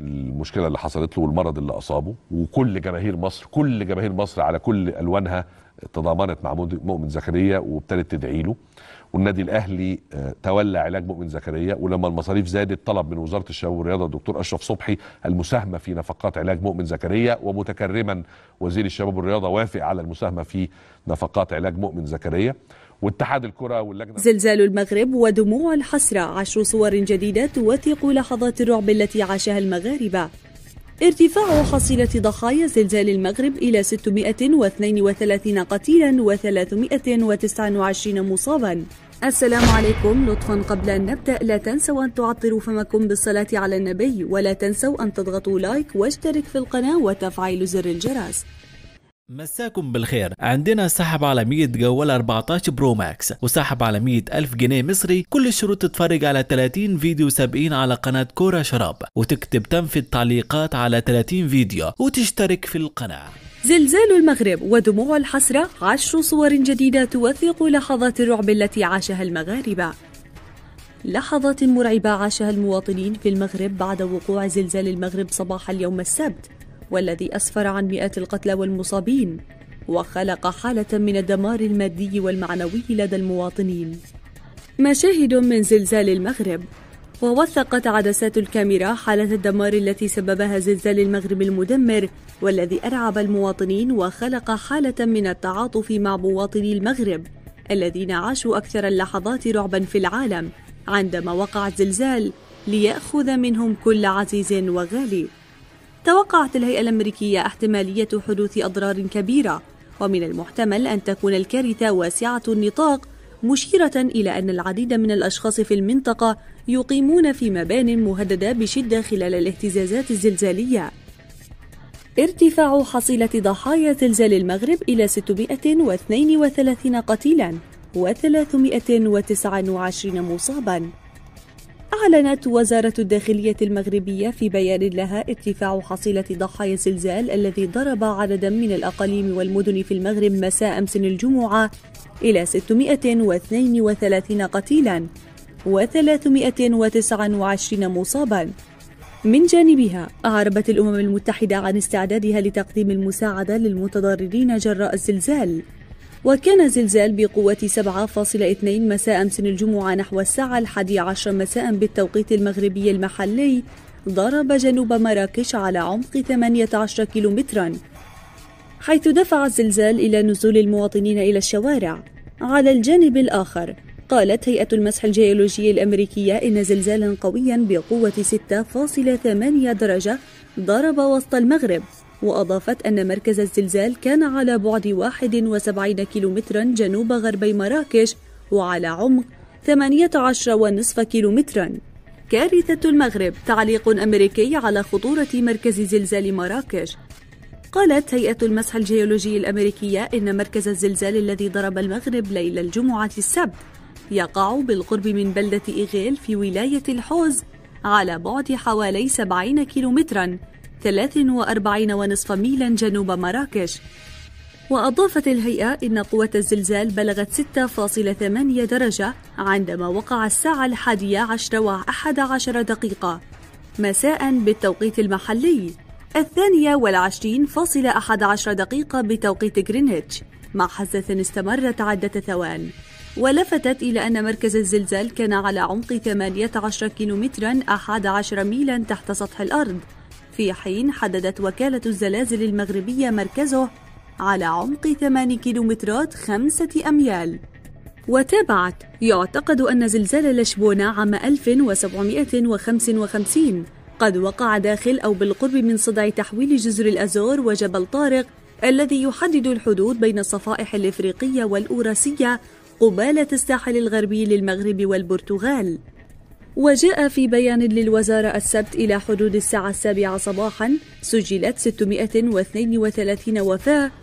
المشكله اللي حصلت له والمرض اللي اصابه، وكل جماهير مصر، كل جماهير مصر على كل الوانها تضامنت مع مؤمن زكريا وابتدت تدعي له. والنادي الاهلي تولى علاج مؤمن زكريا، ولما المصاريف زادت طلب من وزاره الشباب والرياضه الدكتور اشرف صبحي المساهمه في نفقات علاج مؤمن زكريا، ومتكرما وزير الشباب والرياضه وافق على المساهمه في نفقات علاج مؤمن زكريا. واتحاد الكره واللجنه. زلزال المغرب ودموع الحسرة، 10 صور جديدة توثق لحظات الرعب التي عاشها المغاربة. ارتفاع حصيلة ضحايا زلزال المغرب إلى 632 قتيلا و329 مصابا. السلام عليكم. لطفا قبل أن نبدأ لا تنسوا أن تعطروا فمكم بالصلاة على النبي، ولا تنسوا أن تضغطوا لايك واشترك في القناة وتفعيل زر الجرس. مساكم بالخير. عندنا سحب على 100 جوال 14 برو ماكس، وسحب على 100,000 جنيه مصري. كل الشروط تتفرج على 30 فيديو سابقين على قناة كورة شراب، وتكتب تنفي التعليقات على 30 فيديو، وتشترك في القناة. زلزال المغرب ودموع الحسرة، 10 صور جديدة توثق لحظات الرعب التي عاشها المغاربة. لحظات مرعبة عاشها المواطنين في المغرب بعد وقوع زلزال المغرب صباح اليوم السبت، والذي أسفر عن مئات القتلى والمصابين، وخلق حالة من الدمار المادي والمعنوي لدى المواطنين. مشاهد من زلزال المغرب. ووثقت عدسات الكاميرا حالة الدمار التي سببها زلزال المغرب المدمر، والذي أرعب المواطنين وخلق حالة من التعاطف مع مواطني المغرب الذين عاشوا أكثر اللحظات رعبا في العالم عندما وقع الزلزال ليأخذ منهم كل عزيز وغالي. توقعت الهيئة الأمريكية احتمالية حدوث أضرار كبيرة، ومن المحتمل أن تكون الكارثة واسعة النطاق، مشيرة إلى أن العديد من الأشخاص في المنطقة يقيمون في مبان مهددة بشدة خلال الاهتزازات الزلزالية. ارتفاع حصيلة ضحايا زلزال المغرب إلى 632 قتيلا و329 مصابا. أعلنت وزارة الداخلية المغربية في بيان لها ارتفاع حصيلة ضحايا الزلزال الذي ضرب عددا من الأقاليم والمدن في المغرب مساء أمس الجمعة إلى 632 قتيلا و329 مصابا. من جانبها أعربت الأمم المتحدة عن استعدادها لتقديم المساعدة للمتضررين جراء الزلزال. وكان زلزال بقوة 7.2 مساء أمس الجمعة نحو الساعة 11 مساء بالتوقيت المغربي المحلي ضرب جنوب مراكش على عمق 18 كيلومترا، حيث دفع الزلزال إلى نزول المواطنين إلى الشوارع. على الجانب الآخر، قالت هيئة المسح الجيولوجي الأمريكية إن زلزالا قويا بقوة 6.8 درجة ضرب وسط المغرب، وأضافت أن مركز الزلزال كان على بعد 71 كيلومترا جنوب غربي مراكش وعلى عمق 18.5 كيلومترا. كارثة المغرب، تعليق أمريكي على خطورة مركز زلزال مراكش. قالت هيئة المسح الجيولوجي الأمريكية إن مركز الزلزال الذي ضرب المغرب ليلة الجمعة السبت يقع بالقرب من بلدة إيغيل في ولاية الحوز على بعد حوالي 70 كيلومترا 43.5 ميلا جنوب مراكش. وأضافت الهيئة إن قوة الزلزال بلغت 6.8 درجة عندما وقع الساعة 11:11 مساء بالتوقيت المحلي، 22:11 بتوقيت غرينتش، مع حزة استمرت عدة ثوان. ولفتت إلى أن مركز الزلزال كان على عمق 18 كيلومترا 11 ميلا تحت سطح الأرض، في حين حددت وكالة الزلازل المغربية مركزه على عمق 8 كيلومترات 5 أميال. وتابعت: يعتقد أن زلزال لشبونة عام 1755 قد وقع داخل أو بالقرب من صدع تحويل جزر الأزور وجبل طارق الذي يحدد الحدود بين الصفائح الإفريقية والأوراسية قبالة الساحل الغربي للمغرب والبرتغال. وجاء في بيان للوزارة السبت إلى حدود الساعة 7 صباحا سجلت 632 وفاة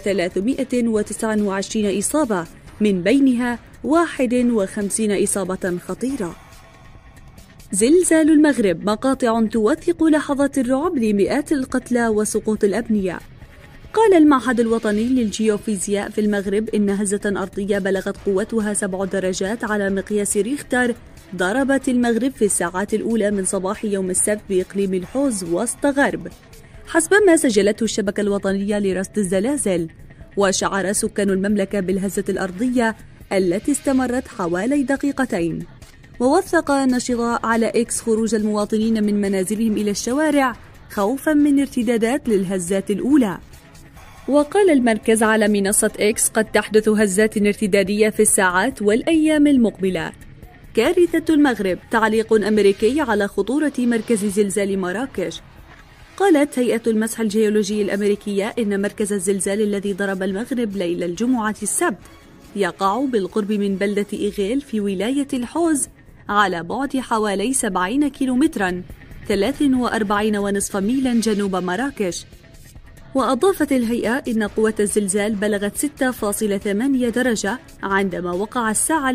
و329 إصابة، من بينها 51 إصابة خطيرة. زلزال المغرب، مقاطع توثق لحظات الرعب لمئات القتلى وسقوط الأبنية. قال المعهد الوطني للجيوفيزياء في المغرب إن هزة أرضية بلغت قوتها 7 درجات على مقياس ريختر ضربت المغرب في الساعات الأولى من صباح يوم السبت بإقليم الحوز وسط غرب، حسب ما سجلته الشبكة الوطنية لرصد الزلازل. وشعر سكان المملكة بالهزة الأرضية التي استمرت حوالي دقيقتين. ووثق النشطاء على إكس خروج المواطنين من منازلهم إلى الشوارع خوفا من ارتدادات للهزات الأولى. وقال المركز على منصة إكس: قد تحدث هزات ارتدادية في الساعات والأيام المقبلة. كارثة المغرب، تعليق أمريكي على خطورة مركز زلزال مراكش. قالت هيئة المسح الجيولوجي الأمريكية إن مركز الزلزال الذي ضرب المغرب ليلة الجمعة السبت يقع بالقرب من بلدة إيغيل في ولاية الحوز على بعد حوالي 70 كيلومترا 43.5 ميلا جنوب مراكش. وأضافت الهيئة إن قوة الزلزال بلغت 6.8 درجة عندما وقع الساعة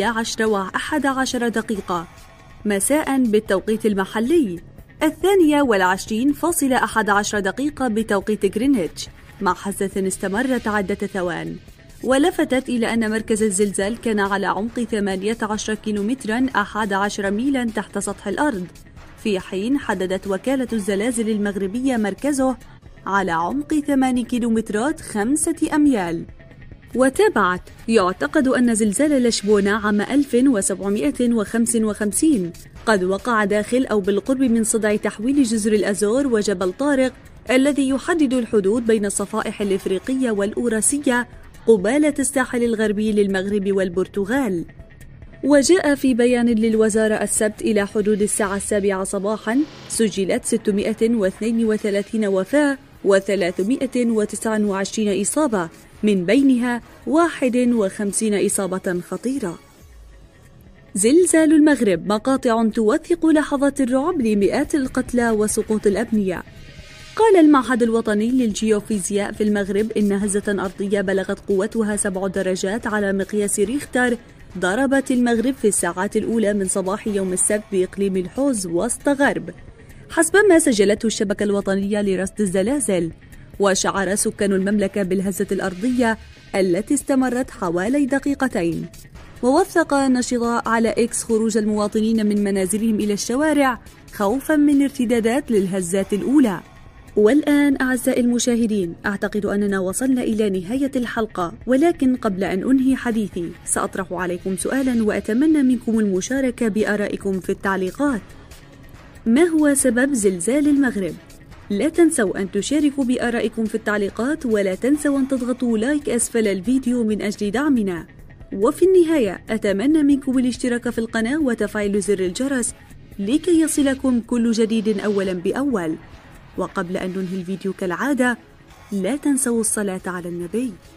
11:11 مساء بالتوقيت المحلي، 22:11 بتوقيت غرينتش، مع هزة استمرت عدة ثوان. ولفتت إلى أن مركز الزلزال كان على عمق 18 كيلومترا 11 ميلا تحت سطح الأرض، في حين حددت وكالة الزلازل المغربية مركزه على عمق 8 كيلومترات 5 أميال. وتابعت: يعتقد أن زلزال لشبونة عام 1755 قد وقع داخل أو بالقرب من صدع تحويل جزر الأزور وجبل طارق الذي يحدد الحدود بين الصفائح الإفريقية والأوراسية قبالة الساحل الغربي للمغرب والبرتغال. وجاء في بيان للوزارة السبت إلى حدود الساعة 7 صباحا سجلت 632 وفاة و329 إصابة، من بينها 51 إصابة خطيرة. زلزال المغرب، مقاطع توثق لحظات الرعب لمئات القتلى وسقوط الأبنية. قال المعهد الوطني للجيوفيزياء في المغرب إن هزة أرضية بلغت قوتها 7 درجات على مقياس ريختر ضربت المغرب في الساعات الأولى من صباح يوم السبت بإقليم الحوز وسط غرب، حسب ما سجلته الشبكة الوطنية لرصد الزلازل. وشعر سكان المملكة بالهزة الأرضية التي استمرت حوالي دقيقتين. ووثق النشطاء على إكس خروج المواطنين من منازلهم إلى الشوارع خوفا من ارتدادات للهزات الأولى. والآن أعزائي المشاهدين، أعتقد أننا وصلنا إلى نهاية الحلقة، ولكن قبل أن أنهي حديثي سأطرح عليكم سؤالا وأتمنى منكم المشاركة بآرائكم في التعليقات. ما هو سبب زلزال المغرب؟ لا تنسوا أن تشاركوا بآرائكم في التعليقات، ولا تنسوا أن تضغطوا لايك أسفل الفيديو من أجل دعمنا. وفي النهاية أتمنى منكم الاشتراك في القناة وتفعيل زر الجرس لكي يصلكم كل جديد أولا بأول. وقبل أن ننهي الفيديو كالعادة لا تنسوا الصلاة على النبي.